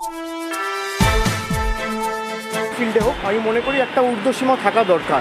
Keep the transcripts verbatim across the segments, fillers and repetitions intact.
ফিল্ডে হোক, আমি মনে করি একটা ঊর্ধ্বসীমা থাকা দরকার।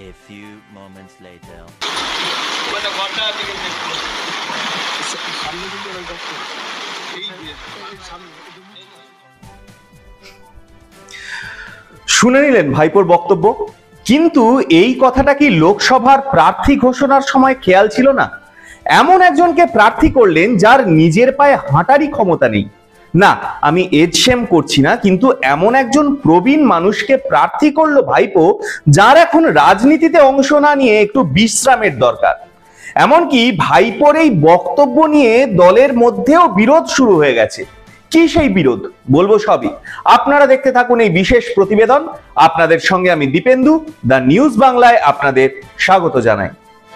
শুনে নিলেন ভাইপোর বক্তব্য, কিন্তু এই কথাটা কি লোকসভার প্রার্থী ঘোষণার সময় খেয়াল ছিল না? এমন একজনকে প্রার্থী করলেন যার নিজের পায়ে হাঁটারই ক্ষমতা নেই। না, আমি এজ শেম করছি না, কিন্তু এমন একজন প্রবীণ মানুষকে প্রার্থী করলো ভাইপো, যার এখন রাজনীতিতে অংশ না নিয়ে একটু বিশ্রামের দরকার। এমনকি ভাইপোর এই বক্তব্য নিয়ে দলের মধ্যেও বিরোধ শুরু হয়ে গেছে। কি সেই বিরোধ বলবো সবই। আপনারা দেখতে থাকুন এই বিশেষ প্রতিবেদন। আপনাদের সঙ্গে আমি দীপেন্দু, দ্য নিউজ বাংলায় আপনাদের স্বাগত জানাই।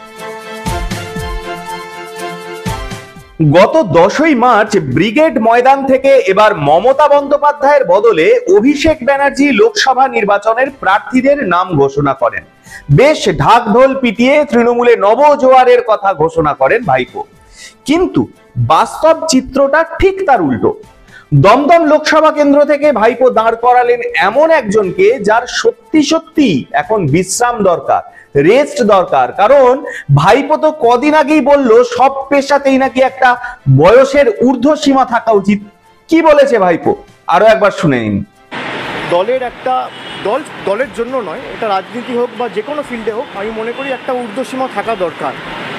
গত দশই মার্চ ব্রিগেড ময়দান থেকে এবার মমতা বন্দ্যোপাধ্যায়ের বদলে অভিষেক ব্যানার্জি লোকসভা নির্বাচনের প্রার্থীদের নাম ঘোষণা করেন। বেশ ঢাকঢোল পিটিয়ে তৃণমূলে নবজোয়ারের কথা ঘোষণা করেন ভাইপো। কিন্তু বাস্তব চিত্রটা ঠিক তার উল্টো। দমদম লোকসভা কেন্দ্র থেকে ভাইপো দাঁড় করালেন এমন একজনকে যার সত্যি সত্যি এখন বিশ্রাম দরকার, রেস্ট দরকার। কারণ ভাইপো তো কদিন আগেই বলল সব পেশাতেই নাকি একটা বয়সের ঊর্ধ্বসীমা থাকা উচিত। কি বলেছে ভাইপো আরো একবার শুনে নিন। দলের একটা দল দলের জন্য নয়, এটা রাজনীতি হোক বা যে কোনো ফিল্ডে হোক, আমি মনে করি একটা ঊর্ধ্বসীমা থাকা দরকার।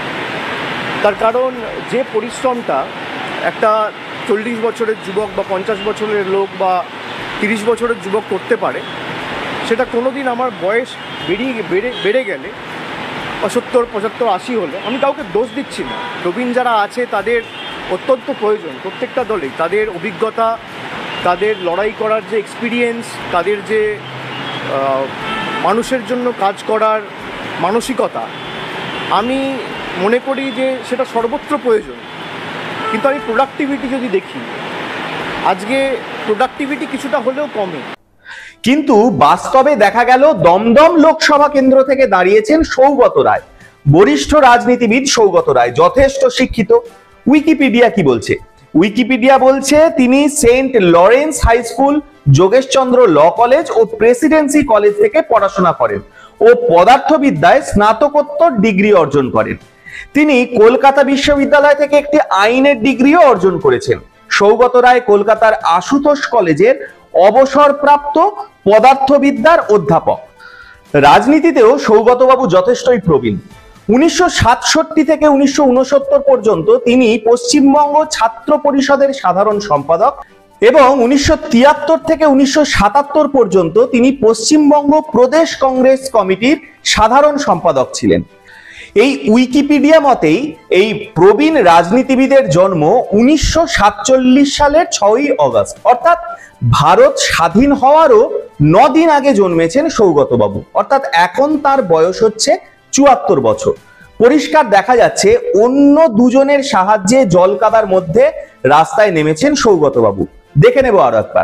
তার কারণ যে পরিশ্রমটা একটা চল্লিশ বছরের যুবক বা পঞ্চাশ বছরের লোক বা তিরিশ বছরের যুবক করতে পারে, সেটা কোনোদিন আমার বয়স বেরিয়ে বেড়ে বেড়ে গেলে বা সত্তর পঁচাত্তর আশি হলে, আমি কাউকে দোষ দিচ্ছি না, প্রবীণ যারা আছে তাদের অত্যন্ত প্রয়োজন প্রত্যেকটা দলেই। তাদের অভিজ্ঞতা, তাদের লড়াই করার যে এক্সপিরিয়েন্স, তাদের যে মানুষের জন্য কাজ করার মানসিকতা, আমি মনে করি যে সেটা সর্বত্র প্রয়োজন। কিন্তু আমি প্রোডাক্টিভিটি যদি দেখি, আজকে প্রোডাক্টিভিটি কিছুটা হলেও কমে। কিন্তু বাস্তবে দেখা গেল দমদম লোকসভা কেন্দ্র থেকে দাঁড়িয়েছেন সৌগত রায়, বরিষ্ঠ রাজনীতিবিদ সৌগত রায়, যথেষ্ট শিক্ষিত। উইকিপিডিয়া কি বলছে? উইকিপিডিয়া বলছে তিনি Saint Lawrence high school, Jogeshchandra law college ও প্রেসিডেন্সি কলেজ থেকে পড়াশোনা করেন ও পদার্থবিদ্যায় স্নাতকোত্তর ডিগ্রি অর্জন করেন। তিনি কলকাতা বিশ্ববিদ্যালয় থেকে একটি আইনের ডিগ্রিও অর্জন করেছেন। সৌগত রায় কলকাতার আশুতোষ কলেজের অবসরপ্রাপ্ত পদার্থবিদ্যার অধ্যাপক। রাজনীতিতেও সৌগতবাবু যথেষ্টই প্রবীণ। উনিশশো সাতষট্টি থেকে উনিশশো উনসত্তর পর্যন্ত তিনি পশ্চিমবঙ্গ ছাত্র পরিষদের সাধারণ সম্পাদক এবং উনিশশো তিয়াত্তর থেকে উনিশশো সাতাত্তর পর্যন্ত তিনি পশ্চিমবঙ্গ প্রদেশ কংগ্রেস কমিটির সাধারণ সম্পাদক ছিলেন। এই উইকিপিডিয়া মতেই এই প্রবীণ রাজনীতিবিদের জন্ম উনিশশো সাতচল্লিশ সালের ছয়ই অগস্ট, অর্থাৎ ভারত স্বাধীন হওয়ারও নদিন আগে জন্মেছেন সৌগতবাবু। অর্থাৎ এখন তার বয়স হচ্ছে চুয়াত্তর বছর। পরিষ্কার দেখা যাচ্ছে অন্য দুজনের সাহায্যে জলকাদার মধ্যে রাস্তায় নেমেছেন সৌগতবাবু। দেখে নেব আরো একবার।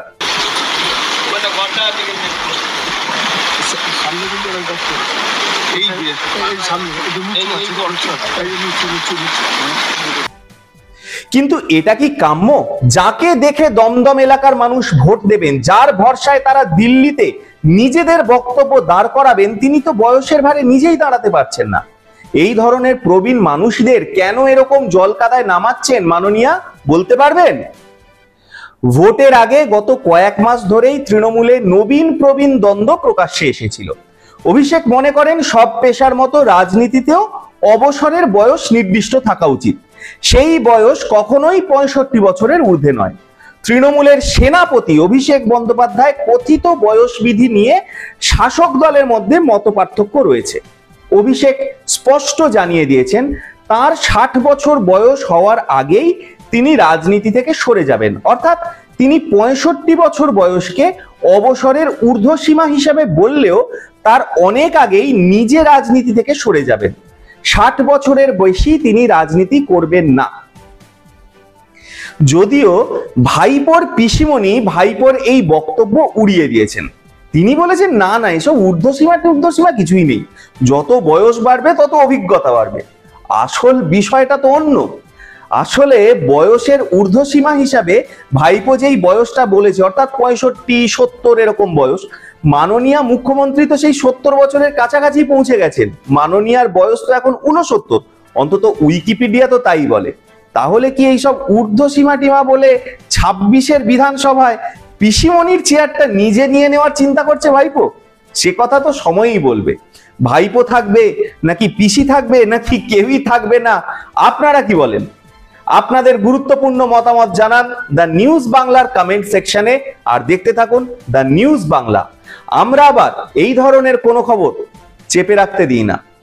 কিন্তু এটা কি কাম্য? যাকে দেখে দমদম এলাকার মানুষ ভোট দেবেন, যার ভরসায় তারা দিল্লিতে নিজেদের বক্তব্য দাঁড় করাবেন, তিনি তো বয়সের ভারে নিজেই দাঁড়াতে পারছেন না। এই ধরনের প্রবীণ মানুষদের কেন এরকম জলকাদায় নামাচ্ছেন মাননীয়া, বলতে পারবেন? ভোটের আগে গত কয়েক মাস ধরেই তৃণমূলে নবীন প্রবীণ দ্বন্দ্ব প্রকাশ্যে এসেছিল। অভিষেক মনে করেন সব পেশার মতো রাজনীতিতেও অবসরের বয়স নির্দিষ্ট থাকা উচিত। সেই বয়স কখনোই পঁয়ষট্টি বছরের ঊর্ধ্বে নয়। তৃণমূলের সেনাপতি অভিষেক বন্দ্যোপাধ্যায় কথিত বয়স বিধি নিয়ে শাসক দলের মধ্যে মতপার্থক্য রয়েছে। অভিষেক স্পষ্ট জানিয়ে দিয়েছেন তার ষাট বছর বয়স হওয়ার আগেই তিনি রাজনীতি থেকে সরে যাবেন। অর্থাৎ তিনি পঁয়ষট্টি বছর বয়সকে অবসরের ঊর্ধ্বসীমা হিসেবে বললেও তার অনেক আগেই নিজে রাজনীতি থেকে সরে যাবেন। ষাট বছরের বেশি তিনি রাজনীতি করবেন না। যদিও ভাইপোর পিসিমণি ভাইপোর এই বক্তব্য উড়িয়ে দিয়েছেন। তিনি বলেছেন না না, এসব ঊর্ধ্বসীমা টূর্ধ্বসীমা কিছুই নেই, যত বয়স বাড়বে তত অভিজ্ঞতা বাড়বে। আসল বিষয়টা তো অন্য। আসলে বয়সের ঊর্ধ্বসীমা হিসাবে ভাইপো যেই বয়সটা বলেছে, অর্থাৎ পঁয়ষট্টি সত্তর এরকম বয়স, মাননীয় মুখ্যমন্ত্রী তো সেই সত্তর বছরের কাছাকাছি পৌঁছে গেছেন। মাননীয়ার বয়স তো এখন ঊনসত্তর, অন্তত উইকিপিডিয়া তো তাই বলে। তাহলে কি এইসব ঊর্ধ্বসীমা টিমা বলে ছাব্বিশের বিধানসভায় পিসিমণির চেয়ারটা নিজে নিয়ে নেওয়ার চিন্তা করছে ভাইপো? সে কথা তো সময়ই বলবে। ভাইপো থাকবে নাকি পিসি থাকবে নাকি কেউই থাকবে না, আপনারা কি বলেন? আপনাদের গুরুত্বপূর্ণ মতামত জানান দ্য নিউজ বাংলার কমেন্ট সেকশনে, আর দেখতে থাকুন দ্য নিউজ বাংলা। আমরা আবার এই ধরনের কোনো খবর চেপে রাখতে দিই না।